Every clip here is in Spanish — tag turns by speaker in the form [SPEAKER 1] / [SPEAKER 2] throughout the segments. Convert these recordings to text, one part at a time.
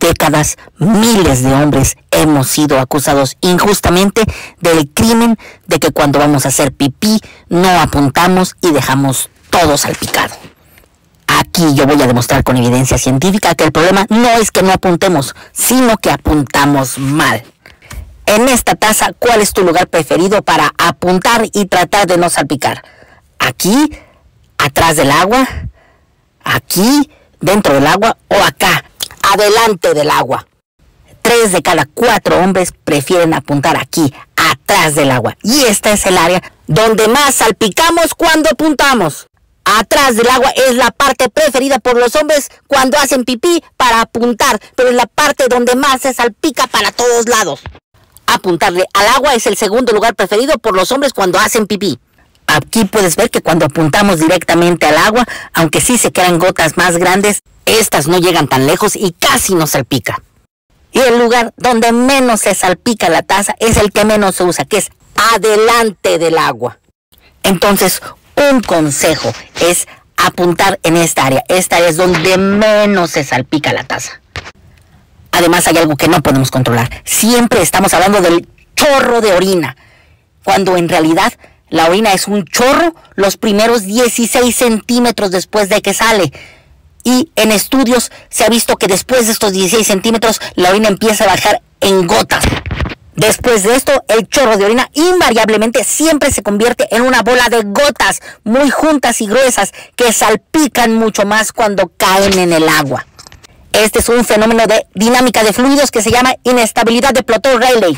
[SPEAKER 1] décadas, miles de hombres hemos sido acusados injustamente del crimen de que cuando vamos a hacer pipí no apuntamos y dejamos todo salpicado. Aquí yo voy a demostrar con evidencia científica que el problema no es que no apuntemos, sino que apuntamos mal. En esta taza, ¿cuál es tu lugar preferido para apuntar y tratar de no salpicar? ¿Aquí, atrás del agua, aquí, dentro del agua o acá, adelante del agua? 3 de cada 4 hombres prefieren apuntar aquí, atrás del agua. Y esta es el área donde más salpicamos cuando apuntamos. Atrás del agua es la parte preferida por los hombres cuando hacen pipí para apuntar, pero es la parte donde más se salpica para todos lados. Apuntarle al agua es el segundo lugar preferido por los hombres cuando hacen pipí. Aquí puedes ver que cuando apuntamos directamente al agua, aunque sí se quedan gotas más grandes, estas no llegan tan lejos y casi no salpica. Y el lugar donde menos se salpica la taza es el que menos se usa, que es adelante del agua. Entonces, un consejo es apuntar en esta área. Esta área es donde menos se salpica la taza. Además, hay algo que no podemos controlar. Siempre estamos hablando del chorro de orina, cuando en realidad la orina es un chorro los primeros 16 centímetros después de que sale. Y en estudios se ha visto que después de estos 16 centímetros la orina empieza a bajar en gotas. Después de esto, el chorro de orina invariablemente siempre se convierte en una bola de gotas muy juntas y gruesas que salpican mucho más cuando caen en el agua. Este es un fenómeno de dinámica de fluidos que se llama inestabilidad de Plateau-Rayleigh.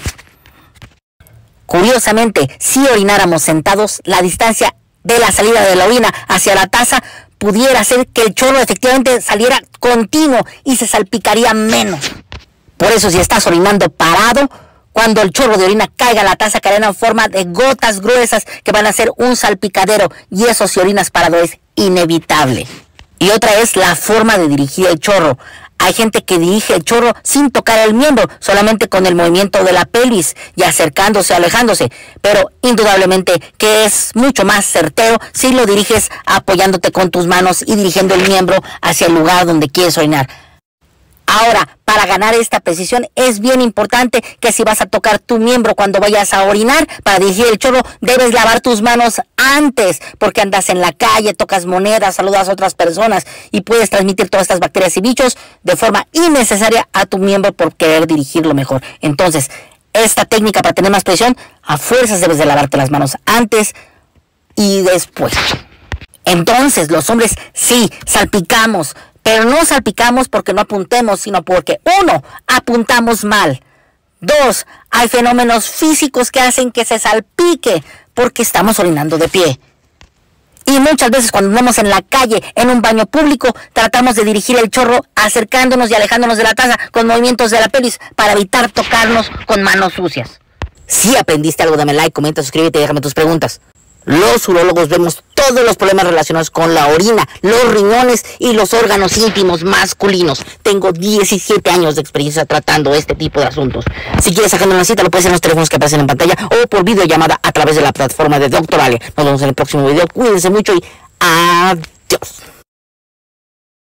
[SPEAKER 1] Curiosamente, si orináramos sentados, la distancia de la salida de la orina hacia la taza pudiera hacer que el chorro efectivamente saliera continuo y se salpicaría menos. Por eso, si estás orinando parado, cuando el chorro de orina caiga a la taza, caerá en forma de gotas gruesas que van a ser un salpicadero, y eso si orinas parado es inevitable. Y otra es la forma de dirigir el chorro. Hay gente que dirige el chorro sin tocar el miembro, solamente con el movimiento de la pelvis y acercándose, alejándose. Pero indudablemente que es mucho más certero si lo diriges apoyándote con tus manos y dirigiendo el miembro hacia el lugar donde quieres orinar. Ahora, para ganar esta precisión es bien importante que si vas a tocar tu miembro cuando vayas a orinar, para dirigir el chorro, debes lavar tus manos antes, porque andas en la calle, tocas monedas, saludas a otras personas y puedes transmitir todas estas bacterias y bichos de forma innecesaria a tu miembro por querer dirigirlo mejor. Entonces, esta técnica para tener más precisión, a fuerzas debes de lavarte las manos antes y después. Entonces, los hombres sí salpicamos, pero no salpicamos porque no apuntemos, sino porque 1, apuntamos mal. 2, hay fenómenos físicos que hacen que se salpique porque estamos orinando de pie. Y muchas veces cuando andamos en la calle, en un baño público, tratamos de dirigir el chorro acercándonos y alejándonos de la taza con movimientos de la pelvis para evitar tocarnos con manos sucias. Si aprendiste algo, dame like, comenta, suscríbete y déjame tus preguntas. Los urólogos vemos todos los problemas relacionados con la orina, los riñones y los órganos íntimos masculinos. Tengo 17 años de experiencia tratando este tipo de asuntos. Si quieres agendar una cita, lo puedes hacer en los teléfonos que aparecen en pantalla o por videollamada a través de la plataforma de Dr. Ale. Nos vemos en el próximo video. Cuídense mucho y adiós.